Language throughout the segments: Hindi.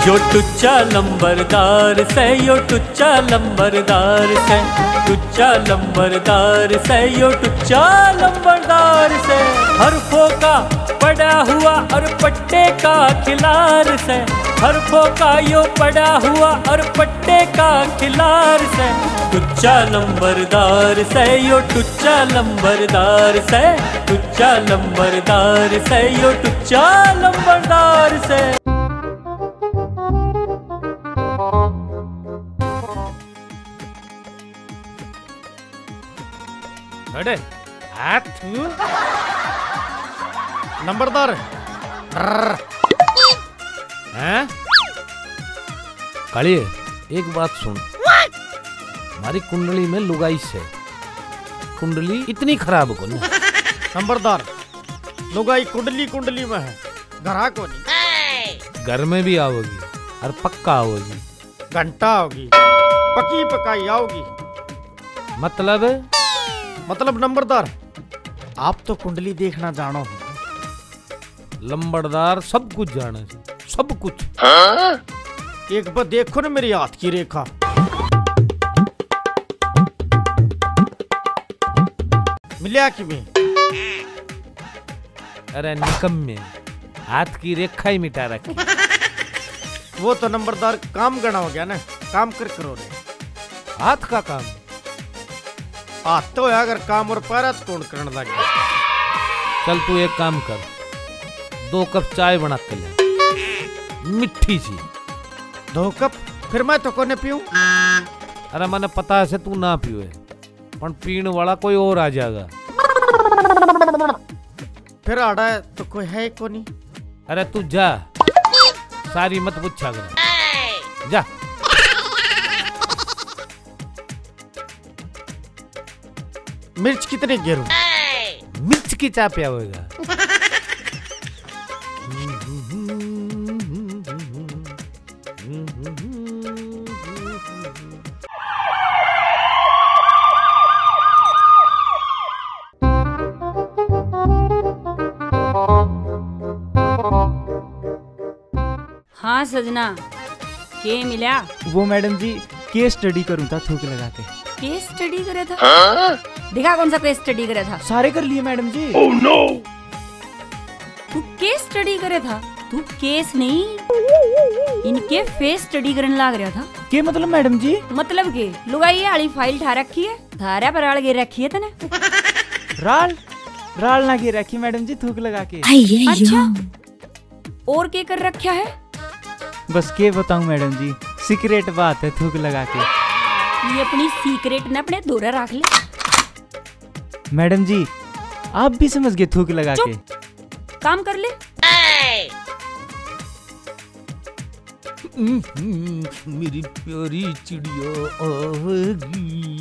यो टुच्चा लंबरदार से, यो टुच्चा लंबरदार से, टुच्चा लंबरदार से, यो टुच्चा लंबरदार से। हरफों का पड़ा हुआ और पट्टे का खिलार से, हरफों का यो पड़ा हुआ और पट्टे का खिलार से। टुच्चा लंबरदार से, यो टुच्चा लंबरदार से, टुच्चा लंबरदार से, यो टुच्चा लंबरदार से। अरे हाथ नंबरदार हैं? कालिए एक बात सुन, हमारी कुंडली में लुगाई से कुंडली इतनी खराब को नहीं। नंबरदार लुगाई कुंडली कुंडली में है, घरा को नहीं। घर में भी आओगी और पक्का आओगी, घंटा आओगी, पकी पकाई आओगी। मतलब नंबरदार आप तो कुंडली देखना जानो। लंबरदार सब कुछ जाने से, सब कुछ। एक बार देखो ना मेरी हाथ की रेखा। मिलिया कि में? अरे निकम्मे, हाथ की रेखा ही मिटा रखी। वो तो नंबरदार काम गणा हो गया ना, काम कर करो रे। हाथ का काम हाथ तो है, अगर काम और पैर कौन करने लग गया। चल तू एक काम कर, 2 कप चाय बना के ले, मिट्टी सी। 2 कप? फिर मैं तो कोने पीऊं? अरे मैंने पता है तू ना पियो है, पर पीने वाला कोई और आ जाएगा। फिर आड़ा है तो कोई है को नहीं। अरे तू जा, सारी मत पूछा कर, जा। मिर्च कितने गिरूं? मिर्च की चाय पिया होगा। हाँ सजना, के मिला? वो मैडम जी केस स्टडी करूँ था थूक लगा के। केस स्टडी करे था? दिखा कौन सा केस स्टडी करे था? सारे कर लिए मैडम जी। oh, no! तू केस स्टडी करे था? तू केस नहीं, इनके फेस स्टडी करने लग रहा था। के मतलब मैडम जी? मतलब के लुगाई आली फाइल ठा रखी है, धारा पर राल गिर रखी है तने। राल ना गिर रखी मैडम जी, थूक लगा के। अच्छा, और के कर रखा है? बस के बताऊं मैडम जी, सीक्रेट बात है थूक लगा के। ये अपनी सीक्रेट न अपने दूर रख ले। मैडम जी आप भी समझ गए थूक लगा के। काम कर ले। मेरी प्यारी चिड़िया आएगी।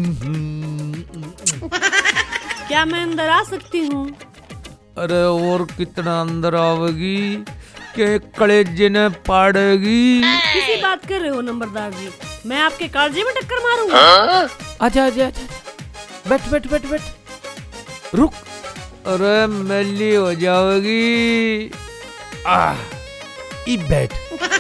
क्या मैं अंदर आ सकती हूँ? अरे और कितना अंदर आवेगी के कलेजे ने पाड़ेगी। किसी बात कर रहे हो नंबरदार जी? मैं आपके कालजे में टक्कर मारूंगा। आजा आजा आजा, बैठ बैठ बैठ बैठ, रुक। अरे मैली हो जाओगी। बैठ।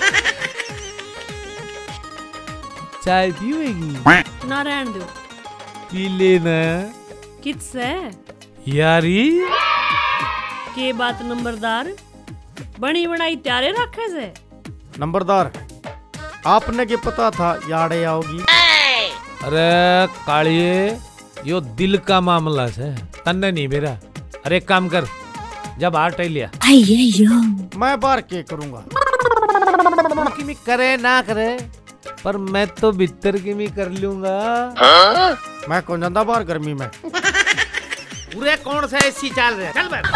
चाय पीएगी? ना रहने दो। पी लेना। किससे? यारी के बात नंबरदार, बनी बनाई त्यारे रखे से। नंबरदार आपने के पता था याड़े आओगी? अरे कालिए यो दिल का मामला है, तन्ने नहीं मेरा। अरे काम कर, जब हार टे लिया। मैं बार के करूंगा? की मी करे ना करे, पर मैं तो भीतर की मी कर लूंगा। मैं कौन जाता बाहर गर्मी में? पूरे कौन सा ऐसी चाल रहे? चल बैठ।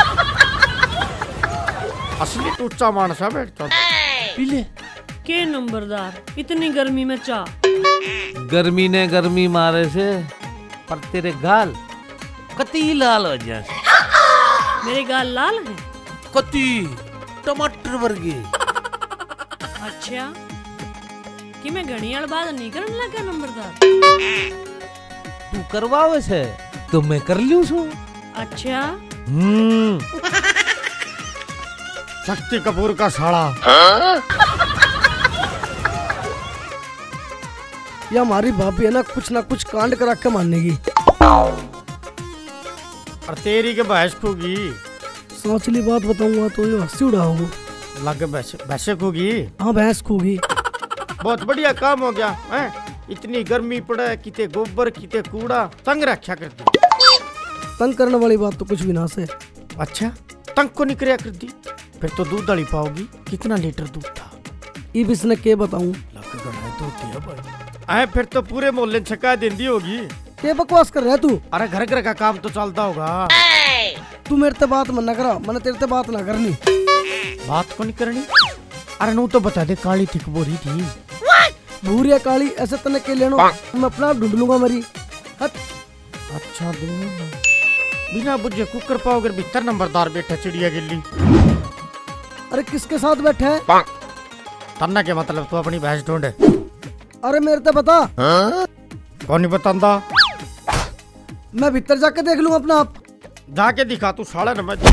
असली टूचा मानस है, बैठ चल। पी ले। के नंबरदार इतनी गर्मी में चाह? गर्मी ने गर्मी मारे से, पर तेरे गाल कती लाल हो जाए। मेरे गाल लाल हैं? कती टमाटर वर्गे। अच्छा, कि मैं घड़ियाल बात नहीं करने लगा नंबरदार? तू करवावे से तो मैं कर लूं सो। अच्छा। शक्ति कपूर का साड़ा। या हमारी भाभी है ना कुछ कांड करा के मानेगी। और तेरी के भैंस खूगी। सोचली बात बताऊंगा तो ये हंसी उड़ाओगे। लग भैंस खूगी। हाँ भैंस खूगी। बहुत बढ़िया काम हो गया है। इतनी गर्मी पड़े, किते गोबर किते कूड़ा, तंग रखा करती। तंग करने वाली बात तो कुछ भी ना से। अच्छा तंग को निकरिया कर दी, फिर तो दूध डाली पाओगी। कितना लीटर दूध था? इब इसने के बताऊं। आए फिर तो पूरे मोहल्ले छका देंदी होगी। के बकवास कर रहा है तू? अरे घर घर का काम तो चलता होगा। तू मेरे ते बात मना करा, मैंने तेरे ते बात ना करनी। बात को नहीं करनी? अरे नू तो बता दे, काली थी बोरी थी। भूरिया काली ऐसे तने के लेनो, मैं अपना आप ढूंढ लूंगा मरी। अच्छा दूध बिना बुझे कुकर पाओगे भीतर नंबरदार बैठा चिड़िया गिल्ली। अरे किसके साथ बैठे है? तन्ना के मतलब तू अपनी भैंस ढूंढे। अरे मेरे ते बता। कौन नहीं बतांदा? मैं भीतर जाके देख लूंगा अपना आप। जाके दिखा तू साला न मैं।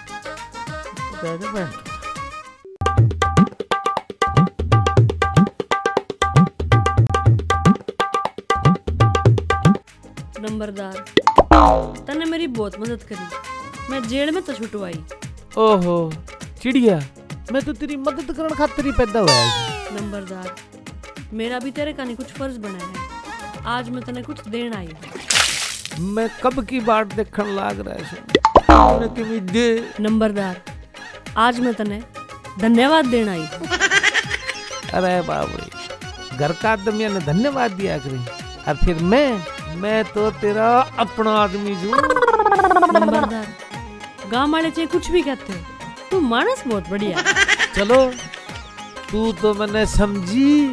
नंबरदार तने मेरी बहुत मदद करी, मैं जेल में तो छुटवाई। ओहो चिड़िया, मैं तो तेरी मदद करने खातिर ही पैदा हुआ है। नंबरदार मेरा भी तेरे का नहीं कुछ फर्ज बना है, आज मैं तने कुछ देन आई हूँ। मैं कब की बात देखने लाग रहा है। नंबरदार आज मैं तने धन्यवाद देना आई हूँ। अरे बाबू, घर का आदमी ने धन्यवाद दिया करी, और फिर मैं तो तेरा अपना आदमी हूँ। नंबरदार गाँव वाले चाहे कुछ भी कहते हो, तू मानस बहुत बढ़िया। चलो तू तो मैंने समझी।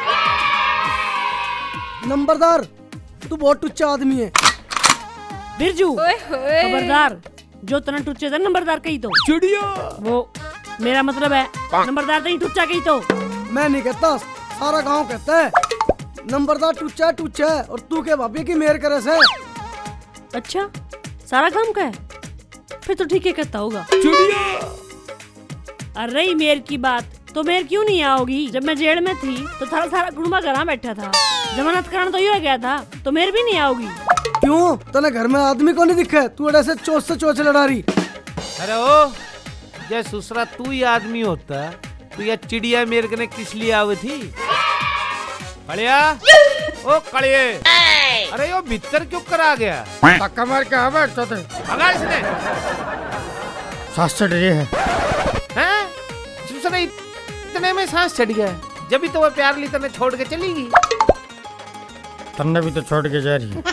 नंबरदार तू बहुत टुच्चा आदमी है। बिरजू खबरदार, जो तना टुच्चे थे नंबरदार कही तो। चिड़िया वो मेरा मतलब है नंबरदार नहीं टुच्चा कही तो। मैं नहीं कहता, सारा गांव कहता है नंबरदार टुच्चा है और तू के भाभी की मेहर करे से। अच्छा सारा काम का है, फिर तो ठीक है कहता होगा। अरे मेर की बात तो मेर क्यों नहीं आओगी? जब मैं जेल में थी तो थारा सारा कुड़ुम्बा घर बैठा था, जमानत कराना तो ये गया था, तो मेर भी नहीं आओगी। क्यों तने घर में आदमी को नहीं दिखा? तू ऐसे चोच से चोच लड़ा रही। अरे ओ जय सुसरा, तू ही आदमी होता तो यह चिड़िया मेरे कने किस लिए आवे थी? कड़िया ओ कड़िए, अरे यो भीतर क्यों करा गया? धक्का मार के आ बैठता थे। भगा इसने। सांस चढ़ रही है। हैं? सुसरा इतने में सांस चढ़ गया, जब भी तो वो प्यार ली तने छोड़ के चली गई। तन्ने भी तो छोड़ के जा रही है।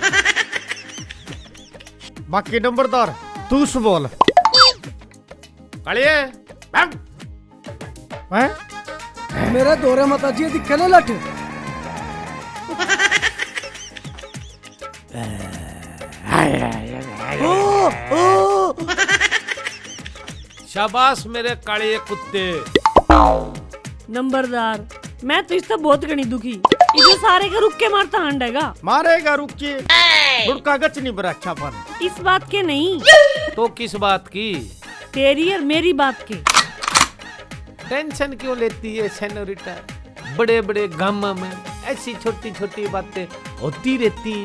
बाकी नंबरदार तू से बोल। कड़िए मेरे दोरे माता जी दिखे ले लठ। शाबाश मेरे काले कुत्ते। नंबरदार मैं तो इससे बहुत घनी दुखी, इधर सारे का रुक के मारता हंडेगा। मारेगा रुक के, रुका गच नहीं बरक्षा पर। इस बात के नहीं तो किस बात की? तेरी और मेरी बात के। टेंशन क्यों लेती है सेनोरिटा? बड़े बड़े गांव में ऐसी छोटी छोटी बातें होती रहती।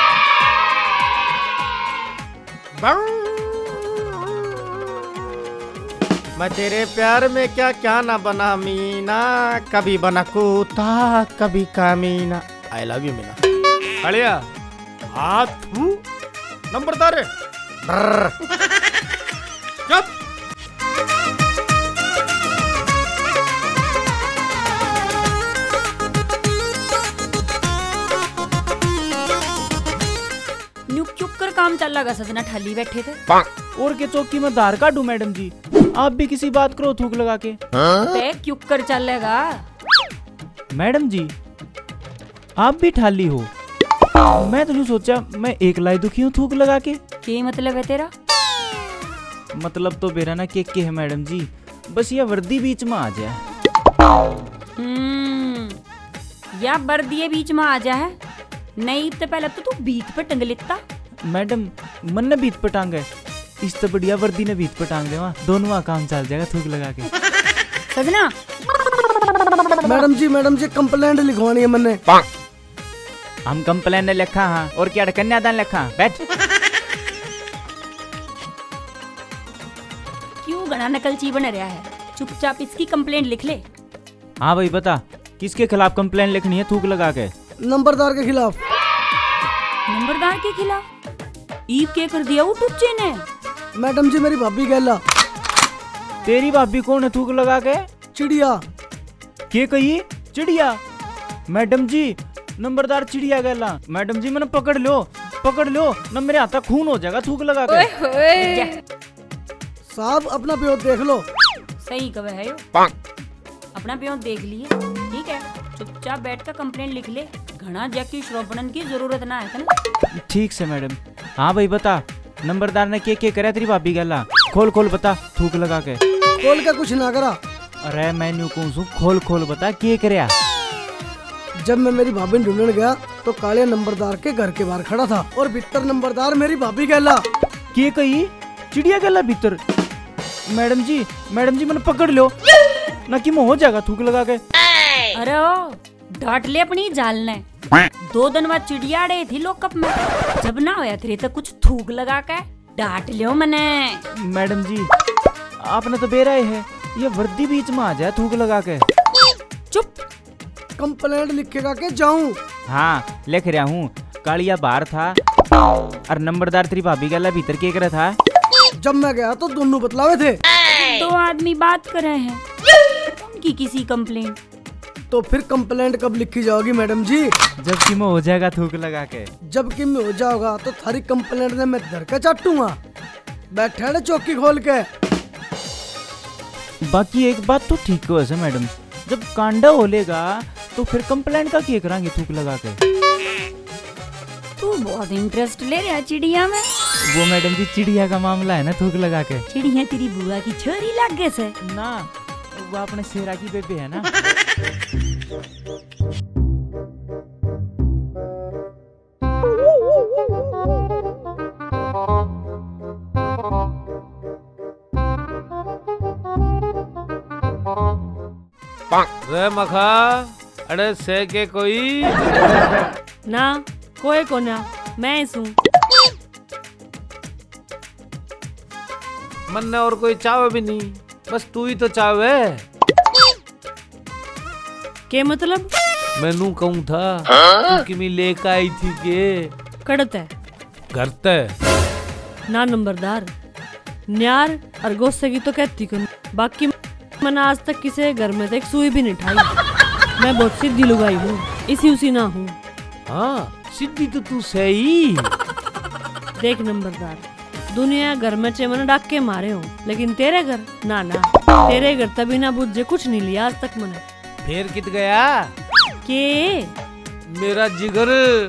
मैं तेरे प्यार में क्या क्या ना बना मीना, कभी बना कुत्ता कभी कामीना। I love you Meena. अड़िया हाथ नंबरदार चुप। काम चल लगा सजना ठाली बैठे थे। और के चौकी में धार काटू मैडम जी, आप भी किसी बात करो थूक लगा के। क्यों कर चलेगा मैडम जी, आप भी ठाली हो। मैं तो नहीं सोचा मैं एक लाई दुखी हूँ थूक लगा के। क्या मतलब है तेरा? मतलब तो बेरा ना के है मैडम जी, बस ये वर्दी बीच में आ जाए। या वर्दी बीच में आ जाए, नहीं तो पहले तो तू बीत पे टंग लेता। मैडम मन ने बीत पर टांग है, इस तो बढ़िया वर्दी ने बीत पर टांग दे, वहाँ दोनों काम चल जाएगा थूक लगा के। सजना मैडम जी कंप्लेंट लिखवानी है मैंने। हम कंप्लेन ने लिखा हाँ और क्या कन्यादान लिखा। बैठ। क्यों घना नकलची बन रहा है? चुपचाप इसकी कंप्लेंट लिख ले। हाँ भाई बता, किसके खिलाफ कंप्लेन लिखनी है थूक लगा के? नंबरदार के खिलाफ। नंबरदार के खिलाफ? ईब के कर दिया वो टुच्चे ने। मैडम जी मेरी भाभी गैला। तेरी भाभी कौन है थूक लगा के? चिड़िया। के कही? चिड़िया? मैडम जी नंबरदार चिड़िया गैला। मैडम जी मैंने पकड़ लो न मेरे हाथ खून हो जाएगा थूक लगा के। साहब अपना प्यो देख लो। सही कहे है यो। अपना प्यो देख लिए, ठीक है। चुपचाप बैठ कर कंप्लेंट लिख ले। घना जैकी श्रोपणन की जरूरत ना है ना। ठीक से मैडम। हाँ भाई बता, नंबरदार ने के करे तेरी भाभी गैला? खोल बता थूक लगा के। खोल के कुछ ना करा। अरे मैं न्यू कौन सू, खोल बता के करया। जब मैं मेरी भाभी ढूंढने गया तो काले नंबरदार के घर के बाहर खड़ा था और भीतर नंबरदार मेरी भाभी गैला। के कही? चिड़िया गैला भीतर? मैडम जी मैंने पकड़ लो ना कि हो जाएगा थूक लगा के। अरे ओ डांट ले अपनी जाल ने। 2 दिन बाद चिड़िया अड़े थी लोकअप में, जब ना होया थे तो कुछ थूक लगा के डांट लियो मने। मैडम जी आपने तो बेरा है, ये वर्दी बीच में आ जाए थूक लगा के। चुप। कंप्लेंट लिखेगा के जाऊं? हाँ लिख रहा हूँ। कालिया बाहर था और नंबरदार तेरी भाभी गैला भीतर के करे था। जब मैं गया तो दोनों बतलावे थे। 2 आदमी बात कर रहे हैं, उनकी किसी कंप्लेंट। तो फिर कंप्लेंट कब लिखी जाओगी मैडम जी? जब कि मैं हो जाएगा थूक लगा के। जब कि मैं हो जाओगा तो थारी कंप्लेंट ने मैं धर के चाटूंगा। बैठे चौकी खोल के। बाकी एक बात तो ठीक हो वैसे मैडम, जब कांडा होलेगा तो फिर कंप्लेंट का क्या करांगे थूक लगा के? तू बहुत इंटरेस्ट ले रहा चिड़िया में। वो मैडम जी चिड़िया का मामला है ना थूक लगा के। चिड़िया तेरी बुआ की छोरी लागे से ना, वो अपने शेरा की बेबे है ना। रे मखा अरे से के कोई ना कोई को ना, मैं हूँ। मन ने और कोई चावे भी नहीं, बस तू ही तो चावे। के मतलब? मैनू कहूँ था तू किमी लेकर आई थी के कड़त है घर ते ना नंबरदार। न्यार और गोस्से की तो कहती कौन, बाकी मैंने आज तक किसी घर में एक सुई भी नहीं ठाई। मैं बहुत सीधी लुगाई हूँ, इसी उसी ना हूँ। हाँ सीधी तो तू सही। देख नंबरदार, दुनिया घर में मैंने डाक के मारे हो, लेकिन तेरे घर ना तेरे घर तभी ना बुझे कुछ नहीं लिया आज तक मैंने। फिर कित गया के मेरा जिगर।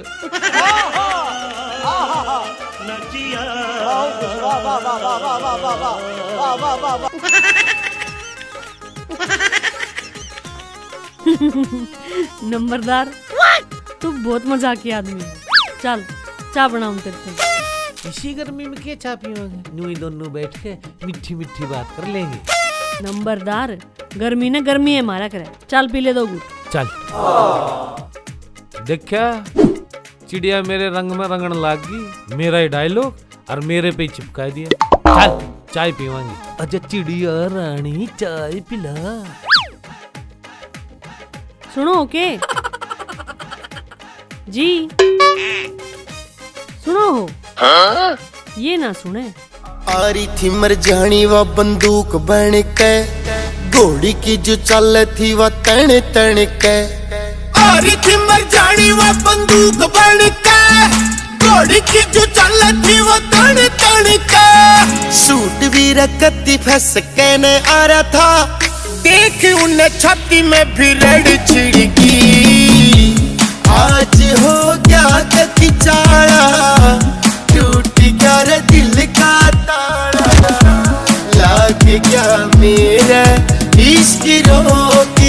नंबरदार तू बहुत मजाकी आदमी है। चल चाय बनाऊं तेरे को। इसी गर्मी में क्या चाय पियोगे? यूं दोनों बैठ के मीठी मीठी बात कर लेंगे। नंबरदार गर्मी ने गर्मी है मारा करे, चल पी ले 2 घूंट। चल देखा चिड़िया मेरे रंग में रंगन लाग गई। मेरा ही डायलॉग और मेरे पे चिपका दिया। चल चाय पीवांगे। अच्छा चिड़िया रानी चाय पिला। सुनो ओके जी, सुनो हो। ये ना सुने। आरी थी मर जानी वा बंदूक बन के, घोड़ी की जो चल थी वा तन तन के। आरी थी मर जानी वा बंदूक बन के, घोड़ी की जो चल थी वा तन तन के। सूट भी रखती फंस के न आ रहा था, देख उन्हें छाती में भी रेड छिड़की। आज हो गया कति चाड़ा, टूट गया रे दिल का ताड़ा। लाग गया मेरा इश्क रोक